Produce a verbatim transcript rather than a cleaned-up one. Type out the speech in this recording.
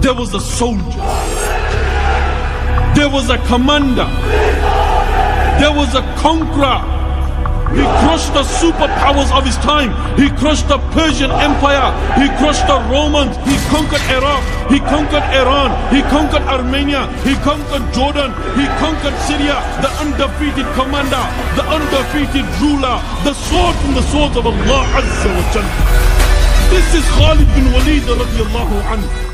There was a soldier. There was a commander. There was a conqueror. He crushed the superpowers of his time. He crushed the Persian Empire. He crushed the Romans. He conquered Iraq. He conquered Iran. He conquered Armenia. He conquered Jordan. He conquered Syria. The undefeated commander. The undefeated ruler. The sword from the swords of Allah Azza wa Jalla. This is Khalid bin Walid radiallahu anhu.